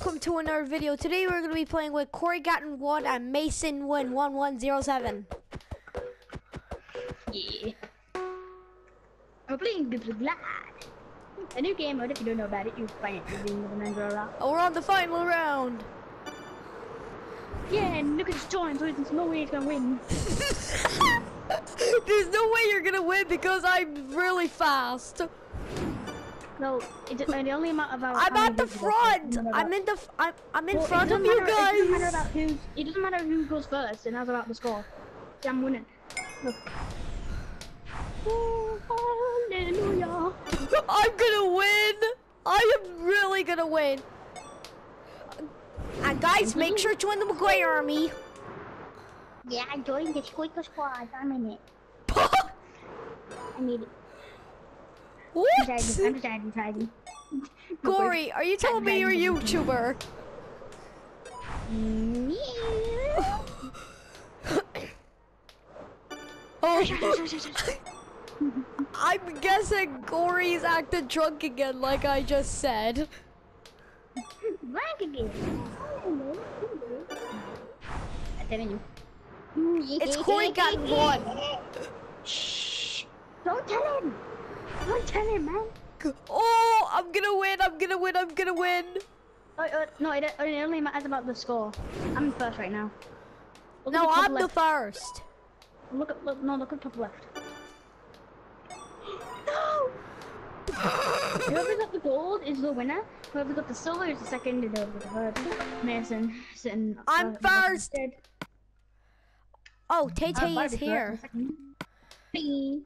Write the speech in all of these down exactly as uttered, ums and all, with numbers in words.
welcome to another video. Today we're going to be playing with Corey Gatton one and Mason Win one one zero seven. Yeah. We're playing Bibble Glad. A new game mode. If you don't know about it, you can find it in the Mandela. Oh, we're on the final round. Yeah, and look at his time, so there's no way he's gonna win. There's no way you're going to win because I'm really fast. No, it, the only amount of our I'm at the front. I'm in the. F I'm. I'm in well, front of you matter, guys. It doesn't matter about who's. It doesn't matter who goes first, and that's about the score. See, I'm winning. Look. Oh, hallelujah! I'm gonna win. I am really gonna win. And guys, make sure to join the McGuire army. Yeah, I joined the Squeaker Squad. I'm in it. I need it. What? I'm deciding. I'm deciding. deciding. Corey, are you telling me you're a YouTuber? Oh. I'm guessing Corey's acting drunk again, like I just said. Drunk again. I'm telling you. It's Corey got one. Shh! Don't tell him. Don't tell him, man. Oh, I'm gonna win. I'm gonna win. I'm gonna win. Oh, uh, no, it, it only matters about the score. I'm in first right now. Look No, at the I'm left. the first. Look at look, no, look at the top left. No! Whoever got the gold is the winner. Whoever got the silver is the second, and whoever got the third. Mason sitting. I'm uh, first. Oh, Tay Tay uh, is here. Bing.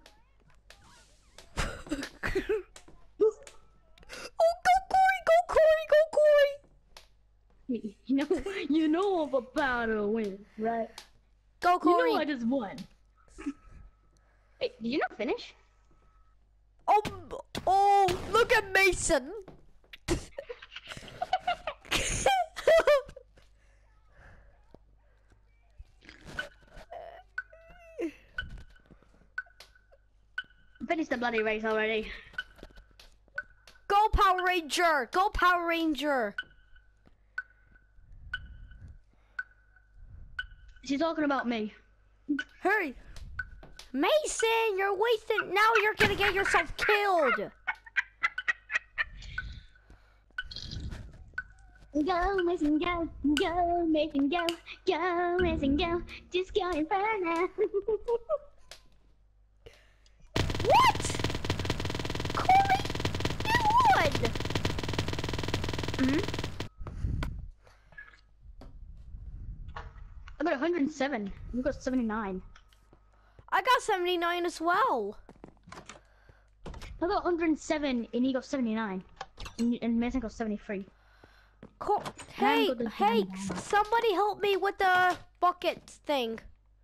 Oh, go Corey! Go Corey! Go Corey! You know, you know I'm about to win, right? Go Corey! You know I just won. Wait, did you not finish? Oh, oh! Look at Mason. Finish the bloody race already. Go Power Ranger! Go Power Ranger! She's talking about me. Hurry! Mason, you're wasting. Now you're gonna get yourself killed. Go, Mason, go, go, Mason, go, go, Mason, go, just go inferno. What? Corey, you won. Mm-hmm. I got one hundred seven. You got seventy-nine. I got seventy-nine as well. I got one hundred seven and he got seventy-nine. And, and Mason got seventy-three. Co hey, the hey, diamond. somebody help me with the bucket thing.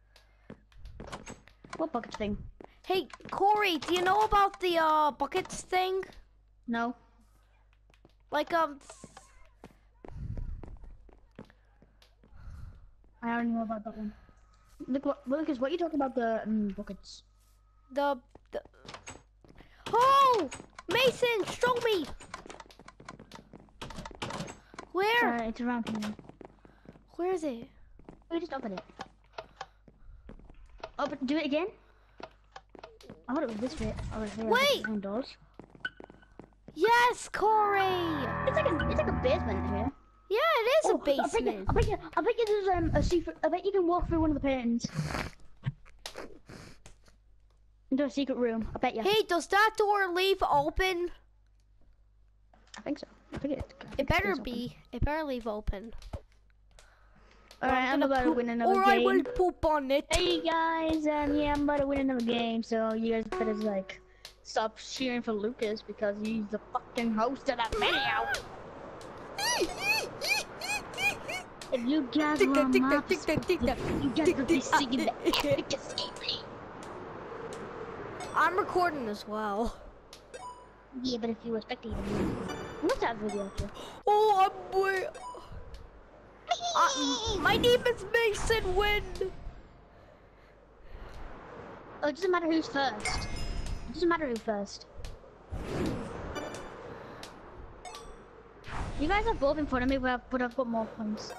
What bucket thing? Hey, Corey, do you know about the uh buckets thing? No. Like um. I don't know about that one. Look, what, Lucas, what are you talking about the um, buckets? The, the oh, Mason, show me. Where? Uh, it's around here. Where is it? We just open it. Open, do it again. I thought it was this bit. Over here. Wait! Doors. Yes, Corey. It's like a, it's like a basement here. Yeah, it is Oh, a basement. I bet you, I bet you, I bet you there's um, a secret. I bet you can walk through one of the paintings into a secret room. I bet you. Hey, does that door leave open? I think so. I think it. I think It better stays open. be. It better leave open. Alright, I'm, gonna about to poop, win another or game. I will poop on it. Hey guys, um, yeah, I'm about to win another game, so you guys better like stop cheering for Lucas because he's the fucking host of that video. If you guys Tick want tick my tick tick tick tick. you guys will be singing the efficacy. I'm recording as well. Yeah, but if you were spectating, what's that video too? Oh, I'm way. Uh, my name is Mason Wind. Oh, it doesn't matter who's first. It doesn't matter who first. You guys are both in front of me, but I've, but I've got more points.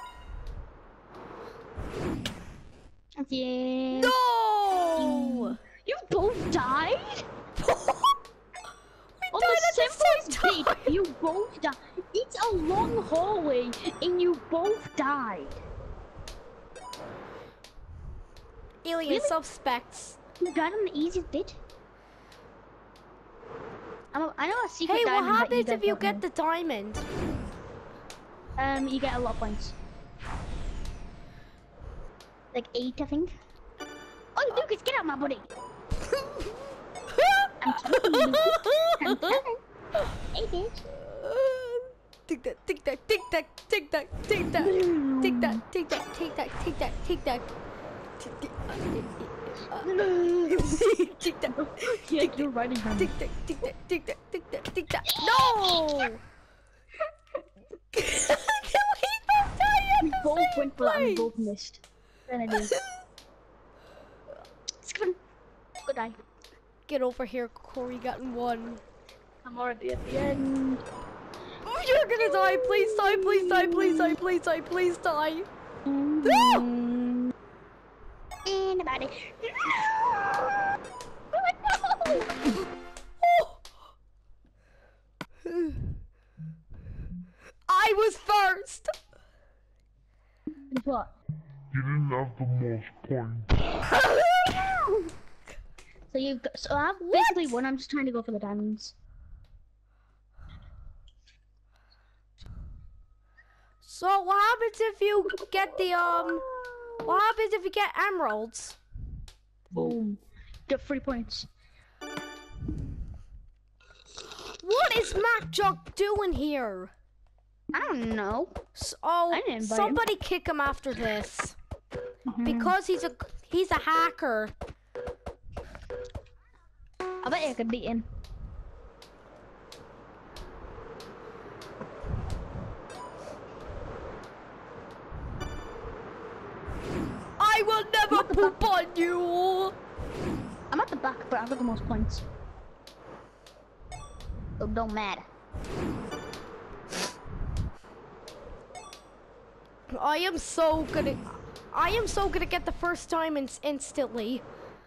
Yeah. No! You both died? We On died the at the same simplest time! bit, you both died. It's a long hallway, and you both died. Alien Really? suspects. You died on the easiest bit. I'm a, I know a secret Hey, what diamond that happens guys if you don't get know. the diamond? Um, you get a lot of points. Like eight, I think. Oh, Lucas, get out, my buddy! I'm talking, Lucas. I'm talking. Hey, bitch. Take that, take that, take that, take that, take that, take that, take that, take that, take that, take that. Take that. Yeah, you're riding him. Take that, take that, take that, take that, take that. No! Can we both die at We the both same went for that and we place? both missed. Then I did. Skip. Good eye. Get over here, Corey got one. I'm already at the end. You're gonna die, please die, please die, please die, please die, please die. Mm. Anybody? No! I was first! What? You didn't have the most points. So you've got, so I've basically won. I'm just trying to go for the diamonds. So what happens if you get the, um, what happens if you get emeralds? Boom. Get three points. What is MacJuck doing here? I don't know. So, I didn't invite him. somebody kick him after this. Mhm. Because he's a, he's a hacker. I bet you could beat him. I will never poop on you! I'm at the back, but I've got the most points. So don't matter. I am so gonna, I am so gonna get the first diamonds instantly.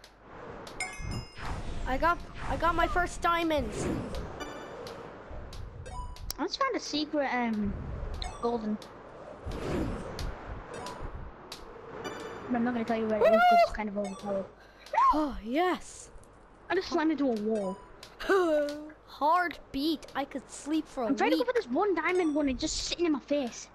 I got, I got my first diamonds. I just found a secret um golden. But I'm not gonna tell you where it is because it's kind of overpowered. Oh yes. I just slammed into a wall. Hard beat. I could sleep for a I'm trying to week. go for this one diamond one and just sitting in my face.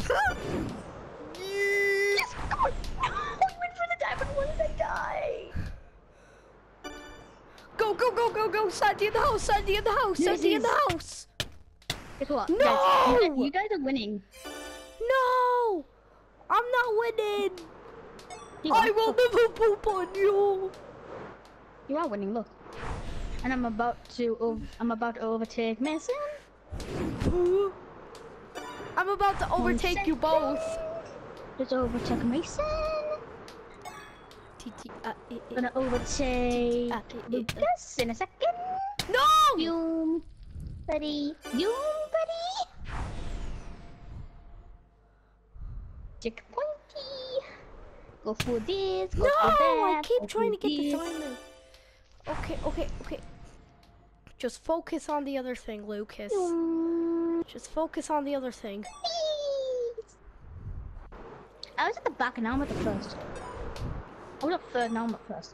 Yes, come on! No, I went for the diamond one and I died. Go, go, go, go, go! Sandy in the house! Sandy in the house! Yes, Sandy in the yes. house! Guess what? No! Guys, you, guys, you guys are winning. No! I'm not winning! You I are. will never poop on you! You are winning. Look. And I'm about to. ov- I'm about to overtake Mason. I'm about to overtake you both. Just overtook Mason. T T, uh, eh, eh. Gonna overtake Uh, eh, eh, Lucas in a second. No! You, buddy. You, buddy. Checkpointy. Go for this. Go No! for that. I keep go trying to for get the this. diamond. Okay, okay, okay. Just focus on the other thing, Lucas. Mm, Just focus on the other thing. please. I was at the back and now I'm at the first. I was at third, now I'm at first.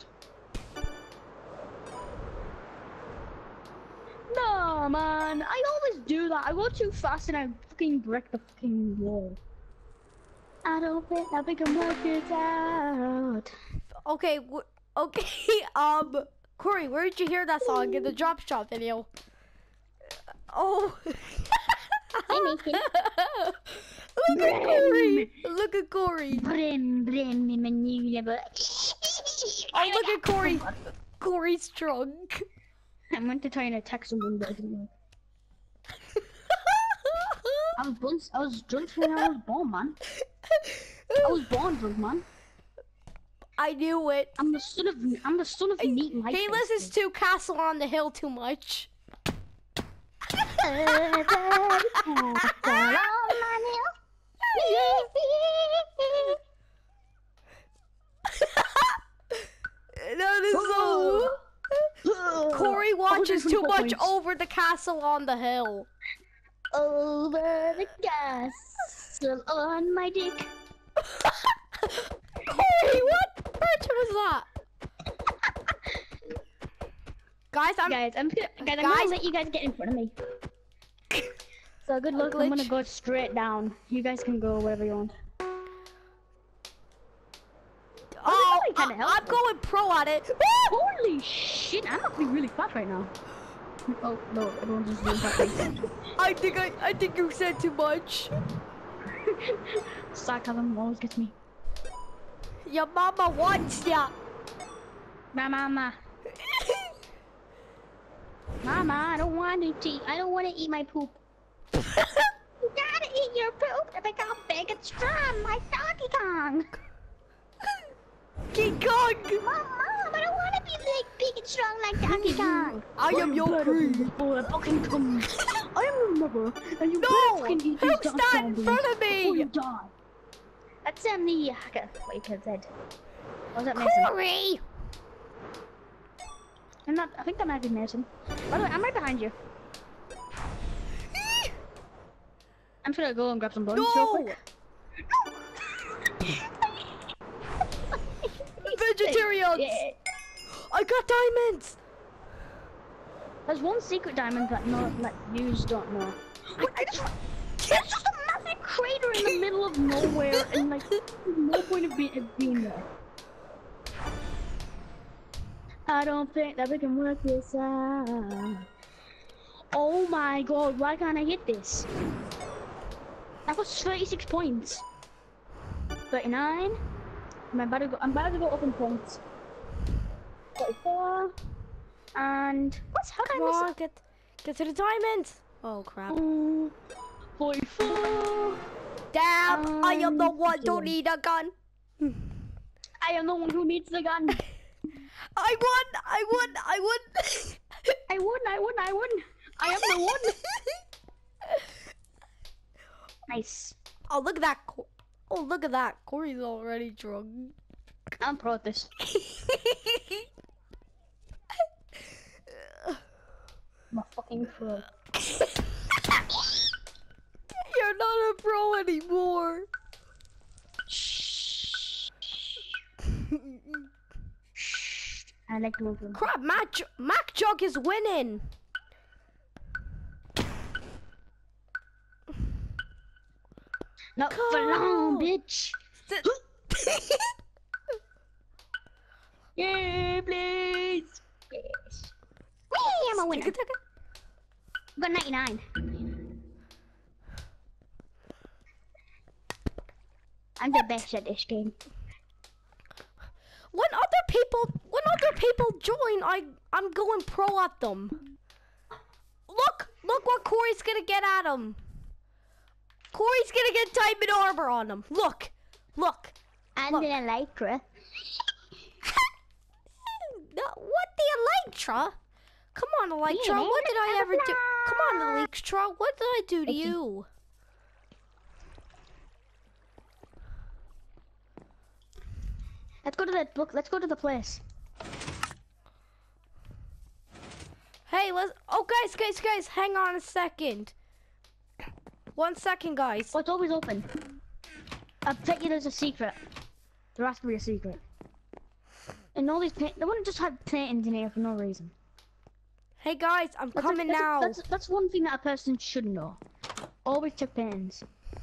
No, man. I always do that. I go too fast and I fucking break the fucking wall. I don't think I think I'm work it out. Okay, w okay, um, Corey, where did you hear that song? In the Drop Shot video. Oh. Hey, Nathan. Look at Corey. Look at Corey. Brim, brim, in my new level. Oh, look at Corey. Corey's drunk. I went to try and attack someone, but it didn't work. I was born, I was drunk when I was born, man. I was born drunk, man. I knew it. I'm the son of, I'm the son of neat life. He listens to Castle on the Hill too much. That is so. Corey watches too much over the castle on the hill. Over the castle on my dick. Corey, what bird was that? Guys, I'm guys, I'm gonna, guys, I'm guys, gonna let you guys get in front of me. So good luck. I'm gonna go straight down. You guys can go wherever you want. Oh, I, I, I'm going pro at it. Holy shit! I'm actually really fast right now. Oh no, everyone's just doing that. I think I, I think you said too much. Sarcasm always gets me. Your mama wants ya. My mama. Mama, I don't want to eat. I don't want to eat my poop. You gotta eat your poop to become big and strong like Donkey Kong. King Kong. Mom, Mom, I don't want to be like big and strong like Donkey Kong. I am your queen. Fucking come. I am your mother, and you No, fucking eat who these stand in front of before you me? die. That's um the hacker. Wait, I said. What was that, Mason? Corey. I'm not. I think that might be Mason. By the way, I'm right behind you. I'm just gonna go and grab some bones real No. quick. Vegetarians. Yeah. I got diamonds. There's one secret diamond that no, that you don't know. Wait, I just, there's just a massive crater in the middle of nowhere, and like, there's no point of being, of being there. I don't think that we can work this out. Oh my god, why can't I hit this? That was thirty-six points. thirty-nine. I'm about to go. I'm about to go up in points. forty-four. And what's how Come did I on, miss it? get get to the diamonds. Oh crap. Mm, forty-four. Damn, I am the Um, one don't yeah. need a gun. I am the one who needs the gun. I won! I won! I won! I won! I won! I won! I am the one. Nice. Oh, look at that. Co oh, look at that. Corey's already drunk. I'm pro at this. I'm a fucking pro. You're not a pro anymore. I like to move them. Crap, Mac, J Mac Jug is winning. Not for long, bitch. Yeah, please. Yes. Whee, I'm a winner. I got ninety-nine. I'm the best at this game. When other people, when other people join, I, I'm going pro at them. Look, look what Corey's gonna get at him. Corey's gonna get diamond armor on him. Look, look. I'm Look. gonna like her. No, what the Electra? Come on, Electra. Yeah, What did I ever do? Electra. Come on, Electra. What did I do to Okay. you? Let's go to the book. Let's go to the place. Hey, let's. Oh, guys, guys, guys. Hang on a second. One second, guys. Oh, it's always open. I'll bet you there's a secret. There has to be a secret. And all these paint, they wouldn't just have paintings in here for no reason. Hey, guys, I'm That's a- coming that's a- now. that's, that's one thing that a person should know. Always check paintings.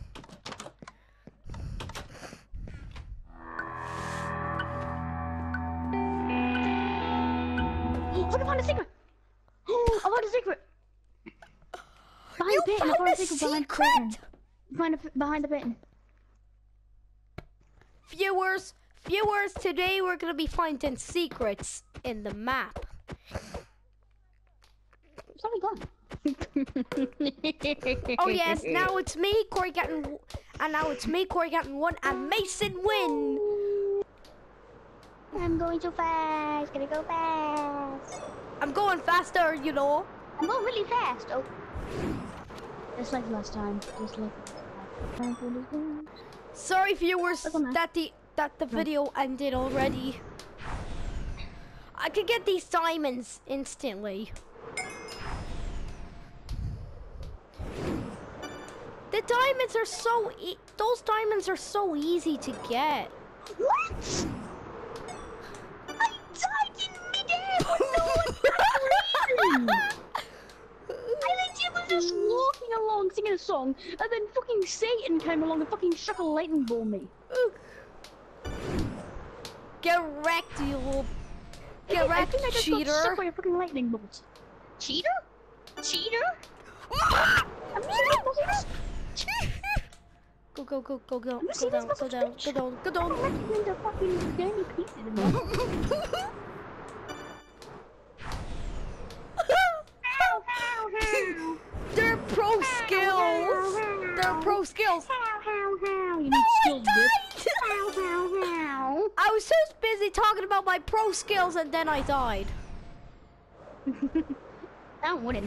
Oh, I found a secret! Oh, I found a secret! Behind You the painting, I found found a a secret behind the secret? painting. Behind the, behind the painting. Viewers, viewers, today we're gonna be finding secrets in the map. It's already gone. Oh yes, now it's me, Corey getting, and now it's me, Corey getting one, and Mason win. I'm going too fast. Gonna go fast. I'm going faster, you know. I'm going really fast. Oh, Just like last time. Just like last time. Sorry, viewers, Look on that. that the that the video ended already. I could get these diamonds instantly. The diamonds are so e those diamonds are so easy to get. What? I died in midair for no reason. I legit was just walking along singing a song, and then fucking Satan came along and fucking struck a lightning ball me. Get wrecked, you little. Get I wrecked, think I just cheater. got struck by a fucking lightning bolt. Cheater? Cheater? I'm just Go, go, go, go, go, I'm go seeing down, this go down, go down, go down. I'm making into fucking danny pieces in there. They're pro skills. They're pro skills. You need skills, bitch. I was so busy talking about my pro skills and then I died. That wouldn't.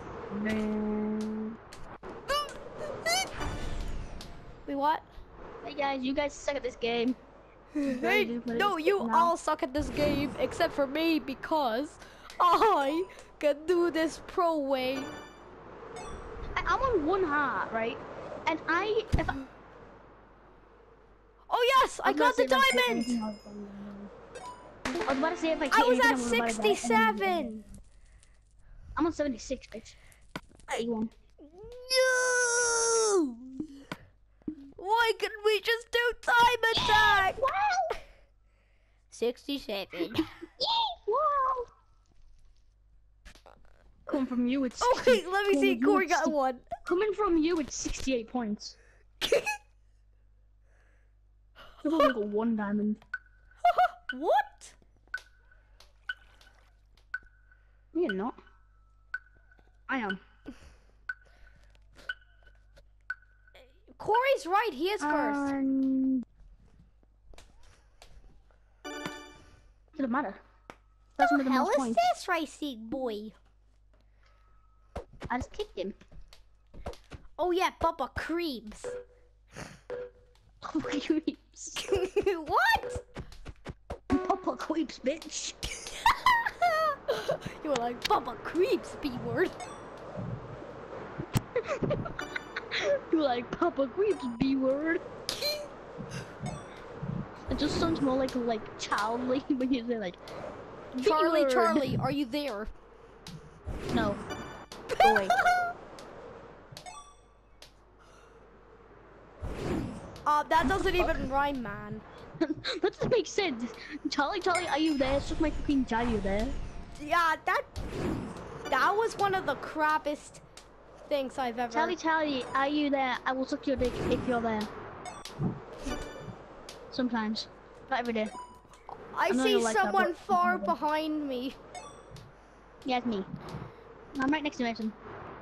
Wait, what? Hey guys, you guys suck at this game. Hey, no, you now. all suck at this game except for me because I can do this pro way. I- I'm on one heart, right? And I, if I, Oh yes, I was got the about to say if I hit diamond. anything, I was I was about to say if I hit I was anything, at I was about to die. sixty-seven. I'm on seventy-six, bitch. eighty-one. No! Why couldn't we just do time attack? Wow! sixty-seven. Wow! Coming from you, it's Oh wait, let me Coming see. from you, Corey it's got six- one. Coming from you, it's sixty-eight points. I've only got one diamond. What? You're not. I am. Corey's right. He is first. Um, doesn't matter. Doesn't What matter the the hell most is points. this racing boy? I just kicked him. Oh yeah, Bubba Creeps. Papa creeps. What? Papa creeps, bitch. You were like Bubba Creeps, B word. You like Papa creeps, B word. It just sounds more like like childly when you say like Charlie, B-word. Charlie, are you there? No. Go away. Uh, that doesn't even rhyme, man. That doesn't make sense. Charlie, Charlie, are you there? Suck my fucking jaw, you there? Yeah, that that was one of the crappiest things I've ever. Charlie, Charlie, are you there? I will suck your dick if you're there. Sometimes. Not every day. I I know see you like that, someone but- far behind me. Yeah, it's me. I'm right next to Mason.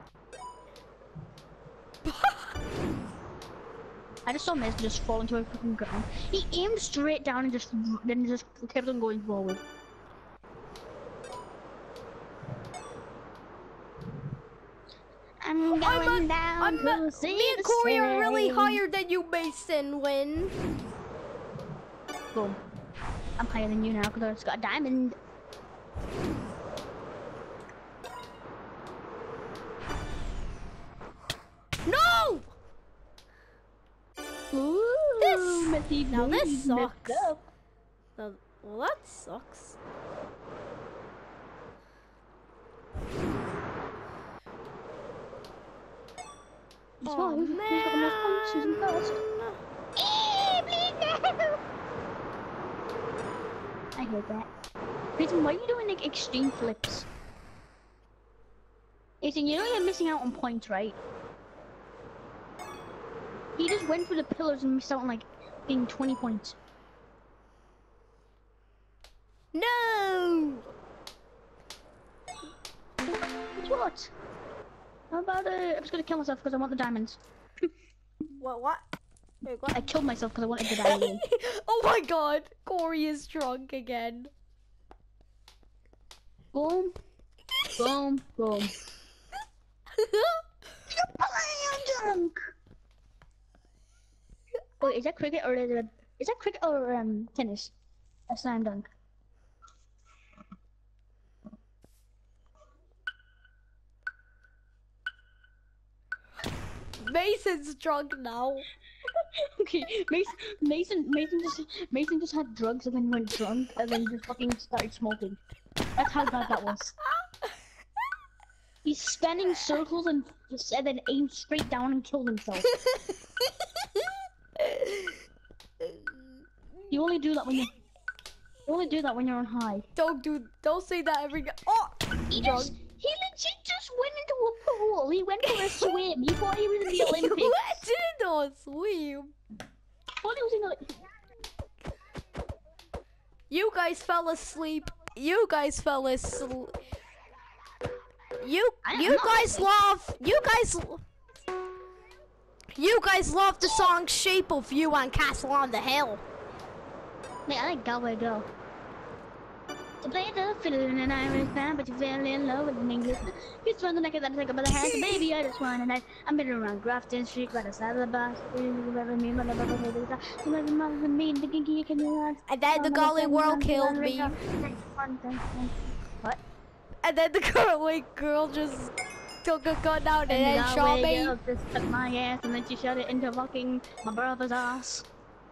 I just saw Mason just fall into a fucking ground. He aimed straight down and just then just kept on going forward. I'm going I'm a, down I'm to a, see me and the Corey are really sun. higher than you, Mason. Win. Boom. I'm higher than you now because I just got a diamond. No. Ooh, This- messy now this booties sucks. messed up. No, well, that sucks. It's Oh, fine. Who's got the most points? Who's in first? man. Eh, please no. I hate that. Peyton, why are you doing like extreme flips? Peyton, you know you're missing out on points, right? He just went for the pillars and missed out on like being twenty points. No. Guess what? How about uh, I'm just gonna kill myself because I want the diamonds. What? What? Wait, what? I killed myself because I wanted the diamonds. Oh my God, Corey is drunk again. Boom, boom, boom. Dunk. Wait, is that cricket or is it? Is that cricket or um tennis? A slam dunk. Mason's drunk now. Okay, Mason, Mason, Mason just, Mason just had drugs and then went drunk and then just fucking started smoking. That's how bad that was. He's spinning circles and just and then aimed straight down and killed himself. You only do that when you, you only do that when you're on high. Don't do, don't say that every. Oh, He drunk. just, he legit just went into a pool. He went for a swim. He thought he was in the You Olympics. went into a swim. Thought he was in the. You guys fell asleep. You guys fell asleep. You, I- you I'm not guys asleep. love, you guys, you guys love the song "Shape of You" on Castle on the Hill. Wait, I like Galway Girl. To play the fiddle in an Irish band, but you fell in love with an Englishman. You swung the neck of that take by the hand, baby, I just want a night. I'm been around Grafton Street by the side of the bus. You ever mean, but never heard of that. You never mother me, the kinky you can relax. And then the Golly World killed me. What? And then the girl, like, girl just took a gun out and, And then the shot Galway me. Girl just took my ass and then she shot it into fucking my brother's ass.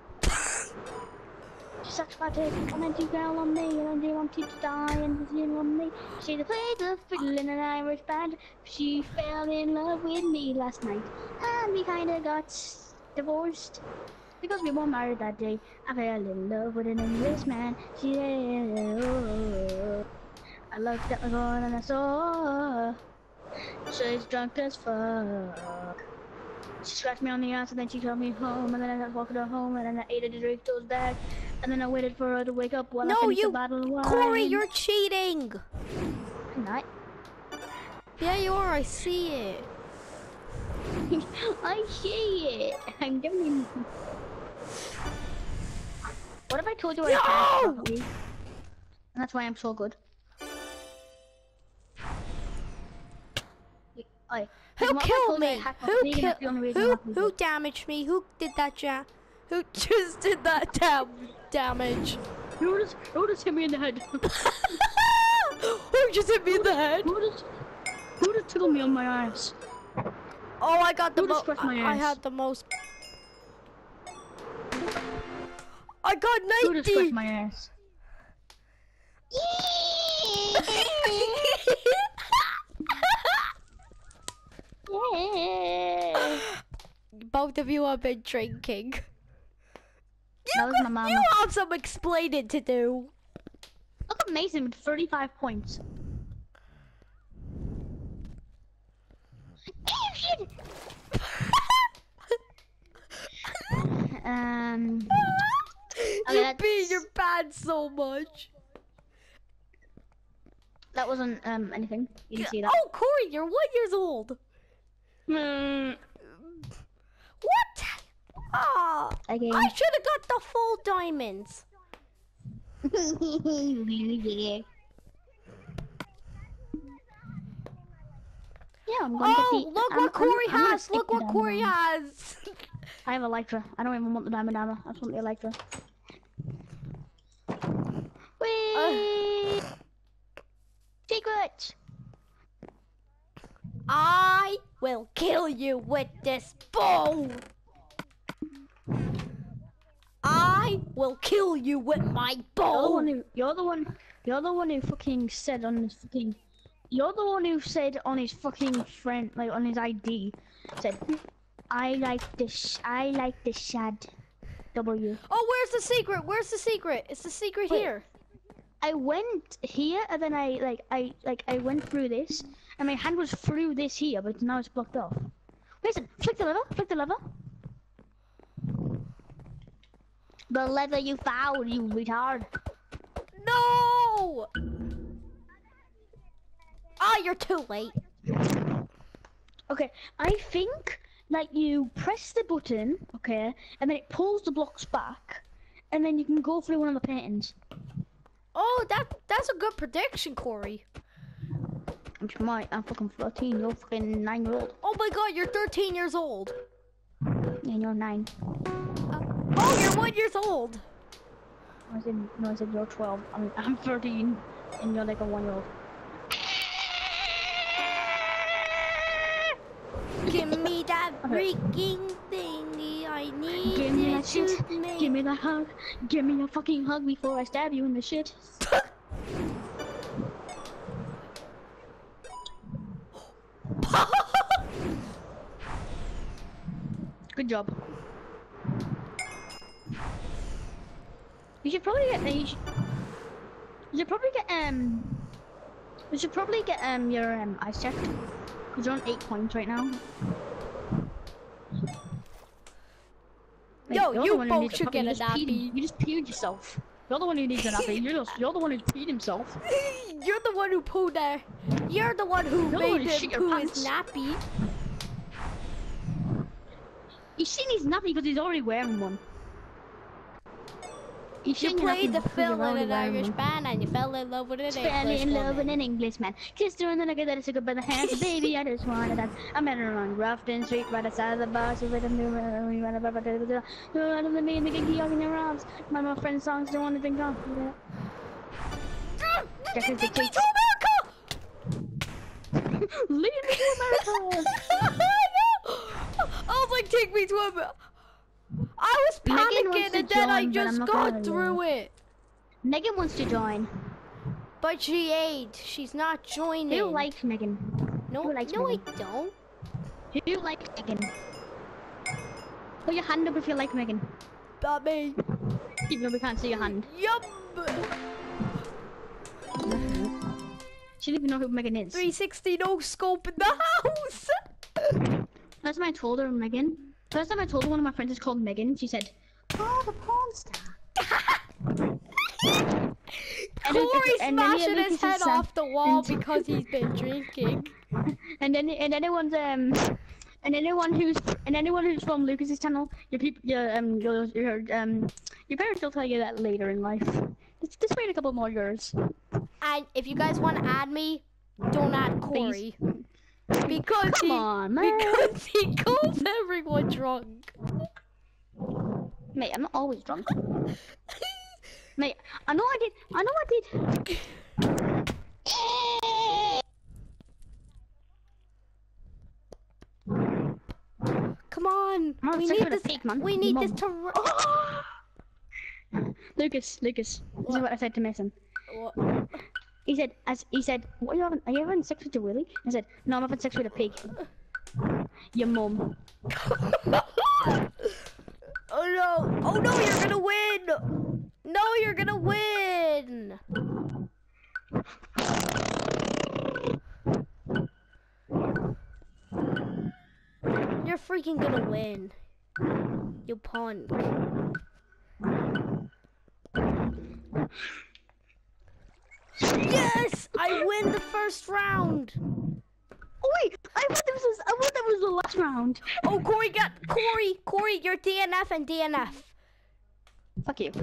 She sucks my dick and then she fell on me and then she wanted to die and she on me. She played the fiddle in an Irish band. She fell in love with me last night and we kinda got divorced because we weren't married that day. I fell in love with an Englishman. She oh, I looked at my phone and I saw she's drunk as fuck. She scratched me on the ass and then she took me home and then I walked her home and then I ate a Doritos bag and then I waited for her to wake up while I No, finished you, the bottle of wine. Corey, you're cheating. I'm not. Yeah, you are. I see it. I see it. I'm giving you. What if I told you I No! can't properly? And that's why I'm so good. I, Who killed me? Who killed? Who who damaged me? Who did that, ja? Who just did that dam damage? Who just, who just hit me in the head? Who just hit me in the head? Who just, who just tickled me on my ass? Oh, I got the Who just most. scratched my I, I ass? had the most. I got Who just scratched ninety. my ass? Yeah. Both of you have been drinking. That was my mama. You have some explaining to do. Look at Mason with thirty-five points. Oh shit! um. Okay, You that's- beat your pants so much. That wasn't um anything. You didn't see that. Oh, Corey, you're one years old. Mm. What? Ah, Again. I should have got the full diamonds. yeah. Yeah, I'm gonna Oh, get the. look I'm, what Corey I'm, I'm gonna has. stick Look the what diamond Corey armor. has. I have Elytra. I don't even want the diamond armor. I just want the Elytra. Wait. Secret. I will kill you with this bow. I will kill you with my You're the bow. one who. You're the one. You're the one who fucking said on his fucking. You're the one who said on his fucking friend, like on his I D, said, "I like this. I like the shad." W. Oh, where's the secret? Where's the secret? It's the secret Wait. here. I went here and then I like I like I went through this and my hand was through this here, but now it's blocked off. Listen, flick the lever, flick the lever. The lever you found, you retard. No! Ah, you're too late. Okay, I think like you press the button, okay, and then it pulls the blocks back, and then you can go through one of the paintings. Oh, that that's a good prediction, Corey. Which might, I'm fucking fourteen, you're fucking nine year old. Oh my god, you're thirteen years old. And you're nine. Uh, oh, you're one years old. I said, no, I said you're twelve. I'm, I'm thirteen, and you're like a one year old. Give me that freaking thingy. I need Give me it that shit. to make- Give me that hug. Give me a fucking hug before I stab you in the shit. Good job. You should probably get. You should, you should probably get um. You should probably get um your um eyes checked. Cause you're on eight points right now. Like, Yo, you're you the one who both needs should fucking- get a you just peed- nappy. You just peed yourself. You're the one who needs a nappy. You're, just, you're the one who peed himself. You're the one who pooed there. You're the one who You're the one made who him shit your poo his pants. nappy. He's seen his nappy because he's already wearing one. He's You seen your played nappy the because fill you're in already an wearing Irish one. band and you fell in love with an Fell English in love with woman. an Englishman. Kissed her and then I got sick by the hands. Baby, I just wanted that. I met her on Grafton Street, right outside of the bar. She with a new we ran about the you out of the me and the key in your arms. My my friend's songs don't want to think of. Take me to Jack America! Lead me to America. I was like, take me to America. I was Megan panicking wants to and then I join, but I'm just not got gonna through it. Megan wants to join. But she ain't. She's not joining. Who likes Megan? No, who likes no, Megan? I don't. Who likes Megan? Put your hand up if you like Megan. Not me. Even though we can't see your hand. Yup. She didn't even know who Megan is. three sixty no scope in the house. First time I told her Megan. First time I told her one of my friends is called Megan, she said, "Oh, the porn star." And then- Corey's and then smashing Lucas his head is, um, off the wall and- because he's been drinking. And then and anyone's um and anyone who's and anyone who's from Lucas's channel, your people, your um your, your um your parents will tell you that later in life. Just, just wait a couple more years. And if you guys want to add me, don't add Corey. Because Come he, on, man. because he calls everyone drunk. Mate, I'm not always drunk. Mate, I know I did. I know I did. Come on, I'm we sick need of the this. pig, man. We need Mum. this to. Ru- Lucas, Lucas, this is what I said to Mason. What? He said, as he said, what are you having? Are you having sex with your Willie? I said, no, I'm having sex with a pig. Your mum. Oh no! Oh no! You're gonna win! No, you're gonna win! You're freaking gonna win. You punk. Yes! I win the first round! Oh wait, I thought this was. I thought that was the last round. Oh, Corey got Corey. Corey, you're D N F and D N F. Fuck you.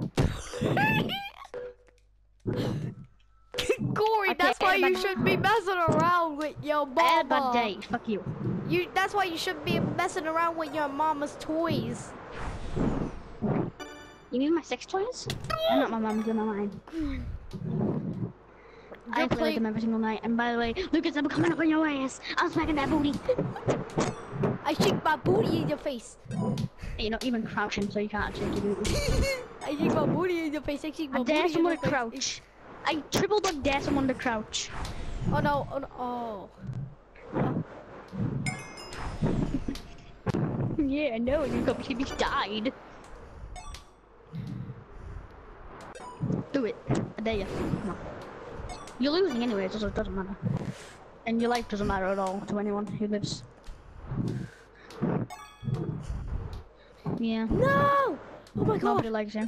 Corey, Okay, that's why you but- shouldn't be messing around with your I had a bad mama. day. Fuck you. You. That's why you shouldn't be messing around with your mama's toys. You mean my sex toys? I'm not my mum's, they're mine. I You're play play- with them every single night. And by the way, Lucas, I'm coming up on your ass. I'm smacking that booty. I shake my booty in your face. You're not even crouching, so you can't shake your booty. I shake my booty in your face. I shake my I booty dare in someone your to face. crouch. I triple dog dare someone to crouch. Oh no! Oh no! Oh. Yeah, no, you got me died. Do it. I dare you. Come on. You're losing anyway, so it doesn't matter. And your life doesn't matter at all to anyone who lives. Yeah. No! Oh my Nobody god! likes him.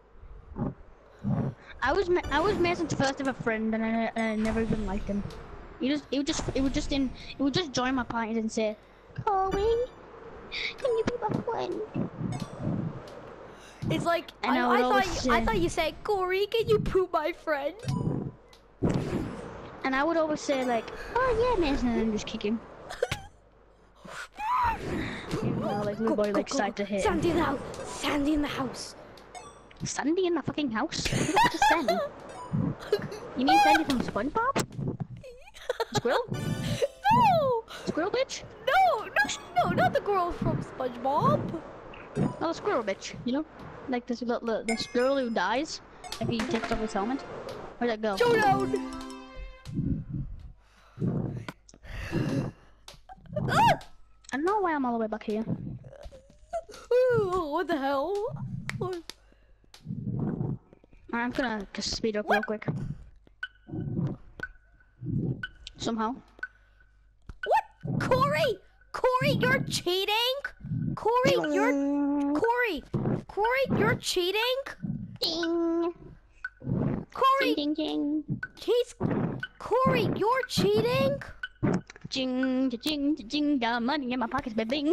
I was Ma I was Mason's first ever friend, and I, and I never even liked him. He just he would just it would just in it would just join my parties and say, "Corey, can you be my friend?" It's like And I, I I would thought always you, I say- thought you said, Corey, can you poop my friend? And And I would always say like, oh yeah, man, and then just kick him. You know, like little boy like start to hit. him. Sandy in the house. Sandy in the house. Sandy in the fucking house? Who's up to Sandy? You mean Sandy from SpongeBob? Squirrel? No! Squirrel bitch? No, no, no, not the girl from SpongeBob. Oh, the squirrel bitch, you know? Like this little, this girl who dies if he takes off his helmet. Where'd that go? Showdown! Ah! I don't know why I'm all the way back here. Ooh, what the hell? What? I'm gonna just speed up real quick. Somehow. What? Corey! Corey, you're cheating! Corey, you're... Corey! Corey, you're cheating! Ding! Corey! Ding, ding, ding. He's... Corey, you're cheating? Jing, jing, jing, got money in my pockets, baby.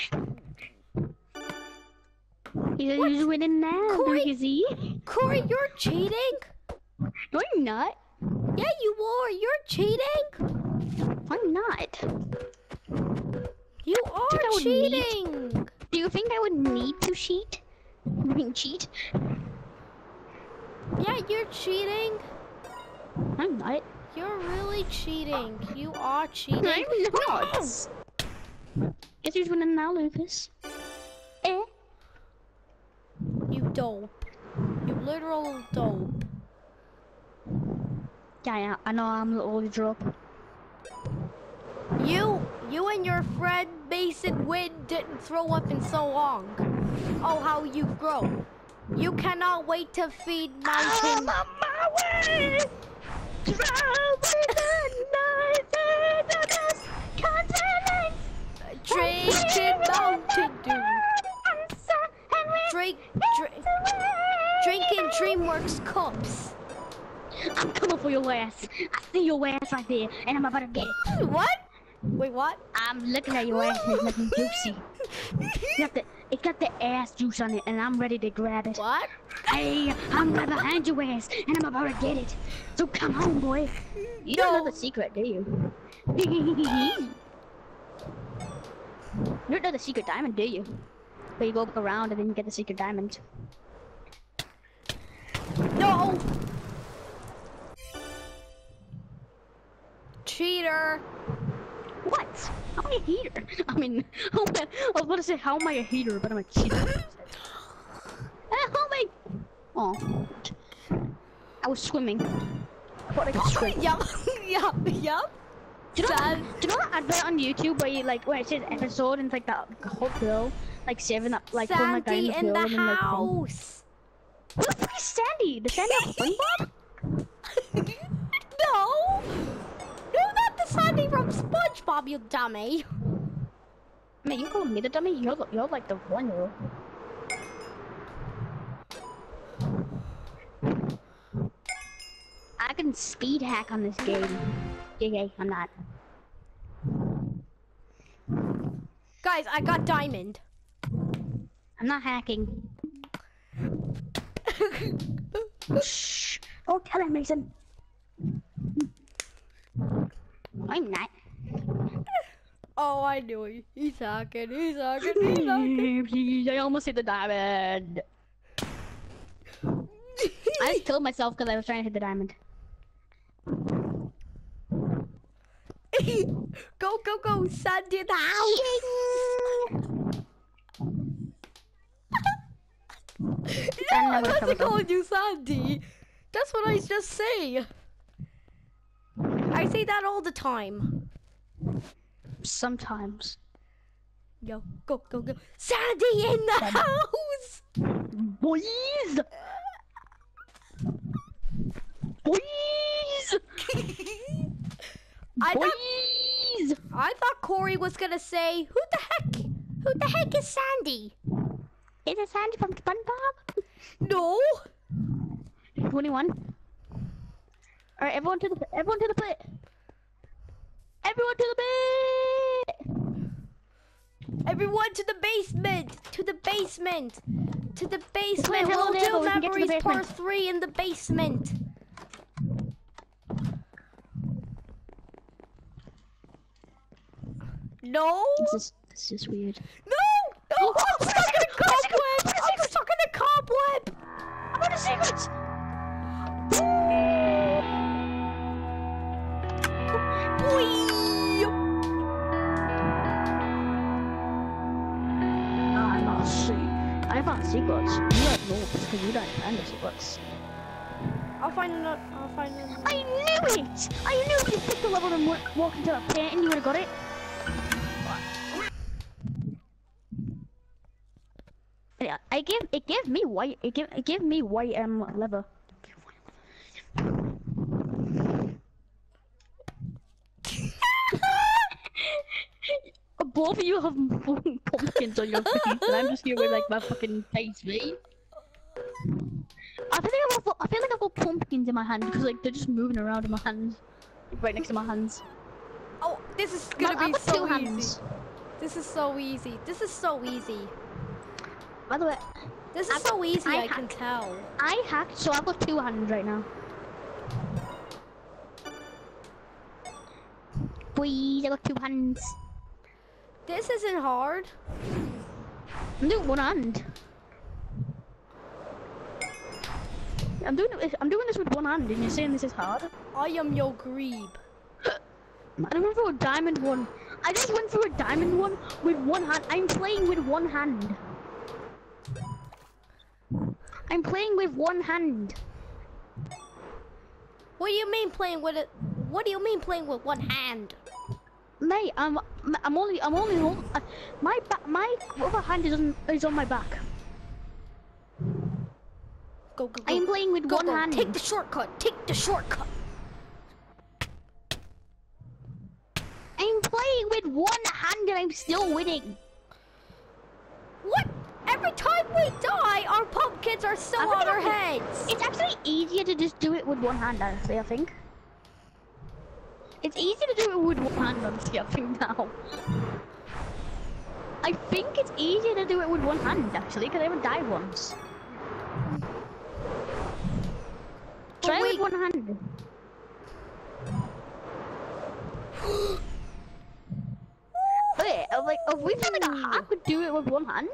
He's, he's winning now, Corey? is he? Corey, you're cheating? No, I'm not. Yeah, you are. You're cheating? I'm not. You are I would cheating! Do you think I would need to cheat? I mean, cheat? Yeah, you're cheating. I'm not. You're really cheating. You are cheating. I'm not. Guess who's winning now, Lucas? Eh? You dope. You literal dope. Yeah, yeah, I know I'm a little drop. You, you and your friend Mason Wynn didn't throw up in so long. Oh, how you've grown. You cannot wait to feed Mountain. I'm on my way! Drinking Mountain Dew. Drink, drink, drinking DreamWorks cups. I'm coming for your ass. I see your ass right there, and I'm about to get it. What? Wait, what? I'm looking at your ass and it's looking juicy. It's got, the, it's got the ass juice on it, and I'm ready to grab it. What? Hey, I'm right behind your ass, and I'm about to get it. So come on, boy. You don't know the secret, do you? You don't know the secret diamond, do you? Where you go around and then you get the secret diamond. No! Cheater! What? How am I a heater? I mean, how am I, I was about to say, how am I a heater, but I'm a cheater. Ah, how am I? Oh. I was swimming. I thought I could swim. Yup, yup, yup. Do you, know, Sad. do you know that advert on YouTube where you like where it says episode and it's like that whole girl like saving up like pulling that guy in Sandy the in pool the and like house. who the fuck is Sandy? The Sandy from SpongeBob? No! No, not the Sandy from SpongeBob, you dummy. Man, you calling me the dummy? You're you're like the one year old. I can speed hack on this game. Yeah, yeah, I'm not. Guys, I got diamond. I'm not hacking. Shh! Don't tell him, Mason. I'm not. Oh, I knew it. He's hacking, he's hacking, he's hacking. Please, I almost hit the diamond. I just killed myself because I was trying to hit the diamond. Go, go, go, Sandy in the house. No, I wasn't calling you Sandy. That's what I just say. I say that all the time. Sometimes. Yo, go, go, go. Sandy in the house! Boys! Boys! I thought, Boys! I thought Corey was gonna say, who the heck? Who the heck is Sandy? Is it Sandy from SpongeBob? No. twenty-one. Alright, everyone to the everyone to the pit. Everyone to the pit. Everyone to the basement. To the basement. To the basement. Wait, hello We'll there, do we can get to the memories part basement. three in the basement. No. It's just, it's just weird. No. No. I'm stuck in a cobweb. I'm stuck in a cobweb. I'm on a secret! Whee! I'm not see. I found secrets. You have no because you don't find the secrets. I'll find another. I'll find another. I knew it! I knew if you picked the level and walked into a pit and you would have got it. Yeah, I give it gave me white. It gave it gave me white um leather. Both of you have fucking pumpkins on your face, and I'm just here with like my fucking face, mate. I feel like I've got, I feel like I've got pumpkins in my hand because like they're just moving around in my hands, like, right next to my hands. Oh, this is gonna I've be got so two easy. hands. This is so easy. This is so easy. By the way, This is I've- so easy. I I, can hack- tell. I hacked, so I've got two hands right now. Boys, I got two hands. This isn't hard. I'm doing one hand. I'm doing it. I'm doing this with one hand, and you're saying this is hard. I am your Grebe. I went through a diamond one. I just went through a diamond one with one hand. I'm playing with one hand. I'm playing with one hand. What do you mean playing with it? What do you mean playing with one hand? Mate, I'm I'm only I'm only hold, uh, my back my other hand is on is on my back. Go, go, go. I'm playing with go, one go. hand. Take the shortcut. Take the shortcut. I'm playing with one hand and I'm still winning. What? Every time we die, our pumpkins are still I on think our I'm- heads. It's actually easier to just do it with one hand, honestly, I think. It's easier to do it with one hand, honestly, I think now. I think it's easier to do it with one hand, actually, because I haven't died once. But Try it wait. with one hand. Wait, I'm like, if we found like a hack could do it with one hand?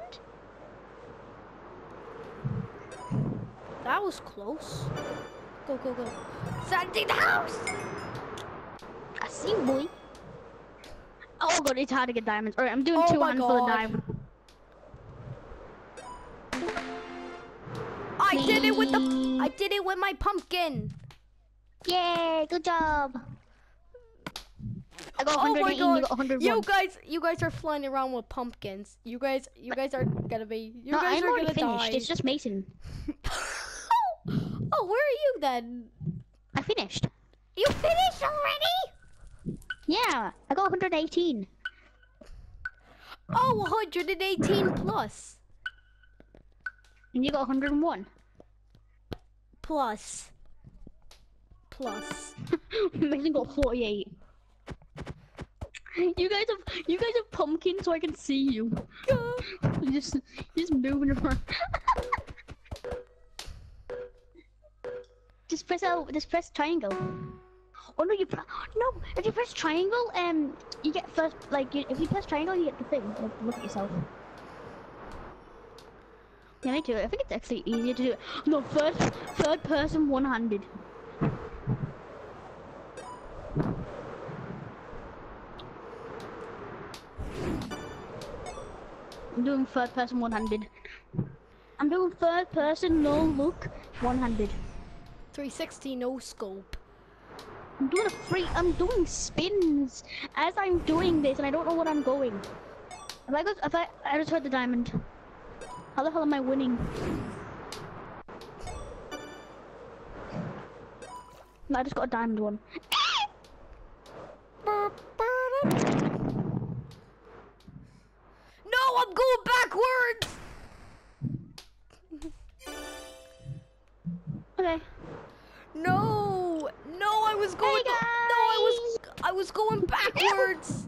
That was close. Go, go, go. Sandy the house. I see, boy. Oh god, it's hard to get diamonds. Alright, I'm doing Oh two my hands for the God. diamond. I did it with the. I did it with my pumpkin. Yay, good job. I got Oh one hundred my eighteen, you God! got one hundred one. You guys, you guys are flying around with pumpkins. You guys, you guys are gonna be. You No, guys I'm are already gonna finished. die. It's just Mason. Oh, where are you then? I finished. You finished already? Yeah, I got one hundred eighteen. Oh, one hundred eighteen plus. And you got one hundred one. Plus. Plus. Mason got forty-eight. You guys have you guys have pumpkins so I can see you. You're just just moving around. Just press L, just press triangle. Oh no, you pre no. If you press triangle, um, you get first. Like, you, if you press triangle, you get the thing. Like, look at yourself. Yeah, me too. I think it's actually easier to do it. No, first, third person, one-handed. I'm doing third person, one-handed. I'm doing third person, no look, one-handed. three sixty no scope. I'm doing a free. I'm doing spins as I'm doing this, and I don't know what I'm going. If I go, if I, I just heard the diamond. How the hell am I winning? No, I just got a diamond one. No, I'm going backwards. Okay. No, no, I was going. Hey, no, I was. I was going backwards.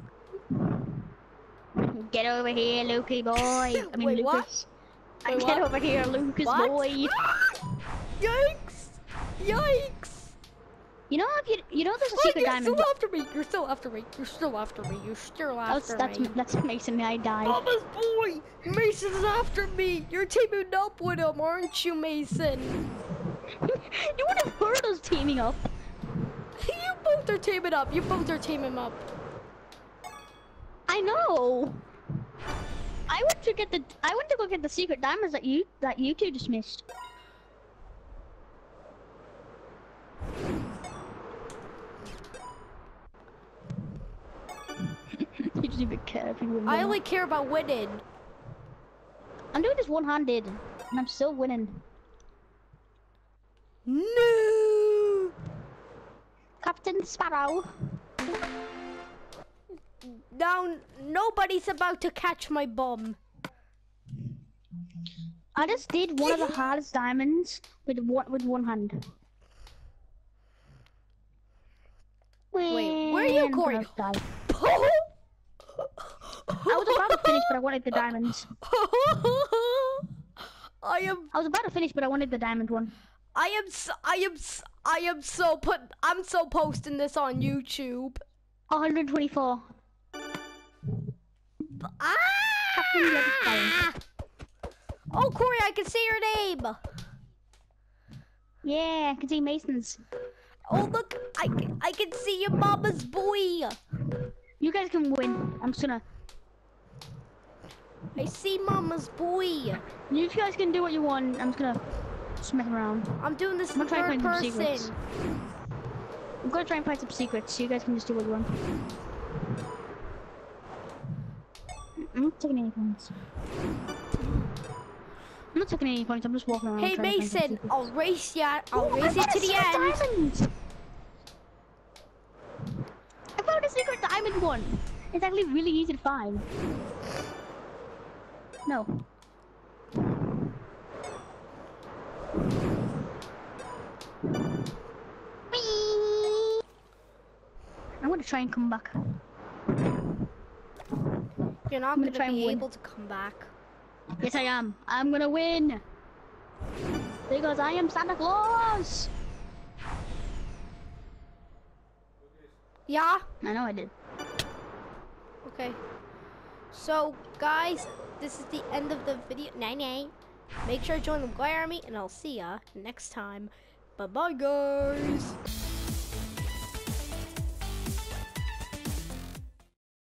Get over here, Lukey boy. I mean, Wait, what? Lucas. Wait, Get what? over here, Lucas What? boy. Yikes! Yikes! You know if you you know there's a Oh, secret you're diamond. still after me. You're still after me. You're still after me. You're still That's after that's me. that's Mason. I died. Mama's boy! Mason's after me! You're teaming up with him, aren't you, Mason? You would have heard us teaming up. You both are teaming up. You both are teaming up. I know. I went to get the I went to go get the secret diamonds that you that you two just missed. You just even care if you win. I only care about winning. I'm doing this one-handed, and I'm still winning. No! Captain Sparrow. Now, nobody's about to catch my bum. I just did one of the hardest diamonds with one with one hand. Wait, where are you, When Corey? I died. I was about to finish, but I wanted the diamonds. I am, I was about to finish, but I wanted the diamond one. I am, so, I am, so, I am so put. I'm so posting this on YouTube. one hundred twenty-four. Ah! Oh, Corey, I can see your name. Yeah, I can see Mason's. Oh, look, I, can- I can see your mama's boy. You guys can win. I'm just gonna. I see mama's boy. You guys can do what you want. I'm just gonna smack around. I'm doing this I'm in gonna try and third find some secrets. person. I'm gonna try and find some secrets. So you guys can just do what you want. I'm not taking any points. I'm not taking any points. I'm just walking around. Hey, trying to find some Mason, secrets. I'll race ya. I'll Oh, I race you found to a the secret end. diamond! I found a secret diamond one. It's actually really easy to find. No. Whee! I'm gonna try and come back. You're not I'm gonna gonna, try and be win. able to come back. Yes, I am. I'm gonna win. Because I am Santa Claus. Yeah? I know I did. Okay. So, guys, this is the end of the video. Nine nine. Make sure to join the Guy Army, and I'll see ya next time. Bye bye, guys.